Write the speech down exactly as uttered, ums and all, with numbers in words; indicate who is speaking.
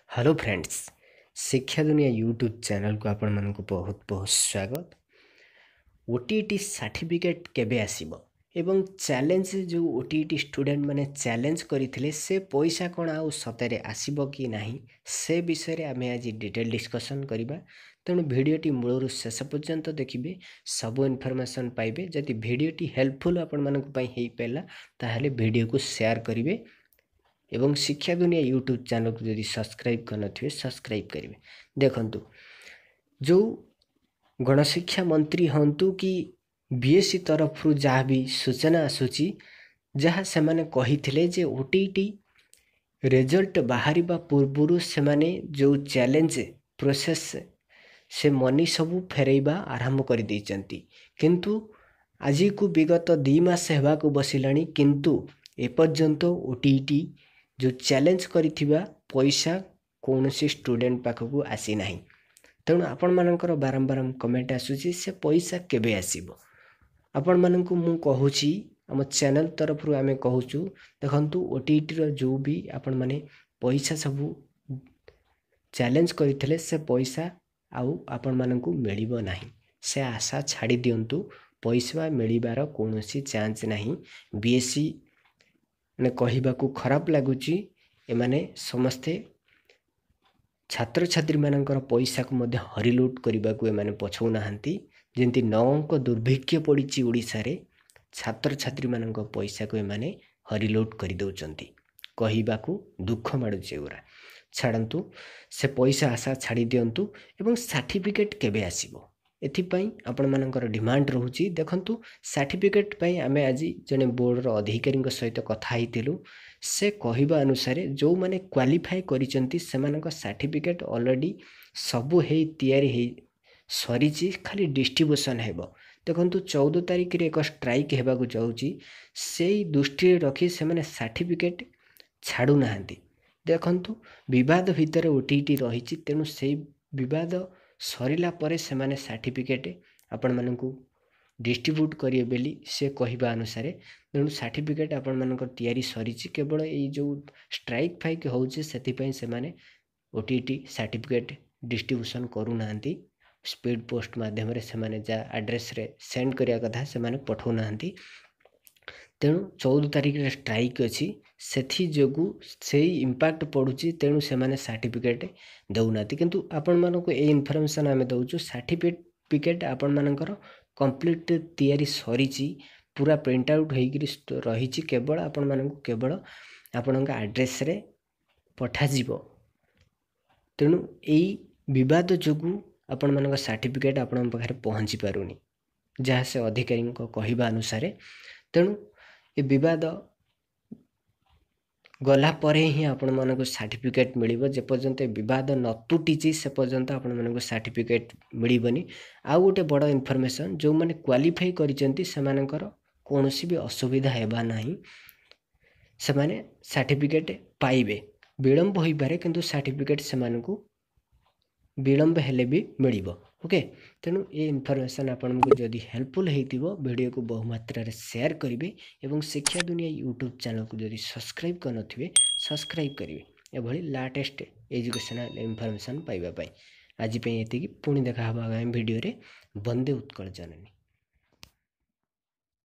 Speaker 1: Hello friends, शिक्षा दुनिया YouTube channel को आपण मानक बहुत बहुत स्वागत। ओटीटी सर्टिफिकेट केबे आसीबो एवं चैलेंज जो ओटीटी स्टूडेंट माने चैलेंज करथिले से पैसा कोन आउ सतरे आसीबो कि नाही से विषय रे आमे आज डिटेल डिस्कशन करिबा। तेणु भिडियोटी मूलरू शेष पर्यंत देखिए, सब इनफॉरमेशन पाइबे। जदि भिडियोटी हेल्पफुल आपण मानक पई हेई पेला ताहले भिडियो को शेयर करिवे एवं शिक्षा दुनिया यूट्यूब चैनल को जदि सब्सक्राइब करनथिबे सब्सक्राइब करेंगे। देखंतु जो गणशिक्षा मंत्री हंतु कि बीएससी तरफ जहाँ भी सूचना आसूची जहाँ से माने कहिथिले जे ओटीटी रिजल्ट बाहर पूर्व से माने जो चैलेंज प्रोसेस से मनी सबू फेरइबा आरंभ कर देइचंती, किंतु आज को विगत दि मास हेबा को बसिलानी किंतु एपर्यंत ओटीटी जो चैलेंज करिथिबा पैसा कौन सी स्टूडेंट पाखक आसी नाही। तेणु आपण मानकर बारंबार कमेंट आसूची से पैसा केबे आसीबो। आपण मानक मु कहूची आम चैनल तरफ रु आमे कहूचु देखंतु ओटीटी रो जो भी आपण माने पैसा सबू चैलेंज करिथिले से पैसा आउ आपण मानक मिलिबो नाही। से आशा छाड़ी दियंतु, पैसा मिलिबार कोनोसी चांस नाही। बीएससी ने कहवा को खराब लगुच एमाने समस्ते छात्र छात्री मानकर पैसा को मध्य हरिलुट करने को एमाने पछौ नाहंती। जेंति नौ अंक दुर्भिक्ष पड़ी ओडिशा रे छात्र छात्री मानक पैसा को एमाने हरिलुट कर दउचंती। कहवा को दुख माडुचे उरा छाड़ंतु, से पैसा आशा छाड़ी दियंतु एवं सर्टिफिकेट केबे आसीबो एथिपाई आपण मानकर डिमांड रहुची। देखंतु सर्टिफिकेट पाई आमे आज जने बोर्ड रो अधिकारी सहित कथा हितिलु। से कहवा अनुसार जो माने क्वालिफाई करिसंती सेमानक सर्टिफिकेट ऑलरेडी सबु हेई तयारी हेई सरीची, खाली डिस्ट्रीब्यूशन हेबो। देखंतु चौदह तारिख रे एक स्ट्राइक हेबा को जाउची, सेई दृष्टि रखी से माने सर्टिफिकेट छाडू नाहंती। देखंतु विवाद भितर ओटीटी रहिची, तेनु सेई विवाद सरिला परे से माने सर्टिफिकेट आपण मानकु डिस्ट्रीब्यूट करिए बेली से कहवा अनुसार। तेणु सर्टिफिकेट आपण मानकर तैयारी सरीची, केवल ये जो स्ट्राइक फाइक होउचे सेतिपई से माने ओटीटी सर्टिफिकेट डिस्ट्रीब्यूशन करू नाहंती। स्पीड पोस्ट माध्यम रे से माने जा एड्रेस रे सेंड करिया कथा से माने पठौ नाहंती। तेणु चौदह तारिख रे स्ट्राइक अच्छी, सेथि जोगु से इम्पैक्ट पड़ुची। तेणु से माने सर्टिफिकेट दउनाती, किंतु आपण मानको ए इन्फॉर्मेशन आमे दउचु सर्टिफिकेट आपण मानकर कंप्लीट तैयारी सरीची, पूरा प्रिंट आउट होइकरी रहिची। केवल आपण मानकु केवल आपणका एड्रेस रे पठा जीवो। तेणु एई विवाद जोगु आपण मानक सर्टिफिकेट आपण पाखरे पहुंची पारुनी जहाँ से अधिकारी को कहवा अनुसार। तेणु ए विवाद गला परे ही आपण मानक सर्टिफिकेट मिलिबो। जे पर्यंत विवाद न तुटीची से पर्यंत आपण मानक सर्टिफिकेट मिलिबनी। आउ गोटे बड़ इन्फॉर्मेशन, जो माने क्वालिफाई करिसेंती सेमानकर कोनोसी भी असुविधा हेबा नाही, से माने सर्टिफिकेट पाइबे। विलंब होई पारे किंतु सर्टिफिकेट सेमानकु विलंब हेले भी मिलिबो। ओके, तेणु ये इन्फॉर्मेशन आपको जदि हेल्पफुल हेतिबो वीडियो को बहु मात्रा रे शेयर करिवे एवं शिक्षा दुनिया यूट्यूब चैनल को जदि सब्सक्राइब करनथिबे सब्सक्राइब करिवे एभली लेटेस्ट एजुकेशनल इन्फॉर्मेशन पाइबा पाई। आज पे एतिकी, पुणी देखा हबा आगामी वीडियो रे। वंदे उत्कल जननी।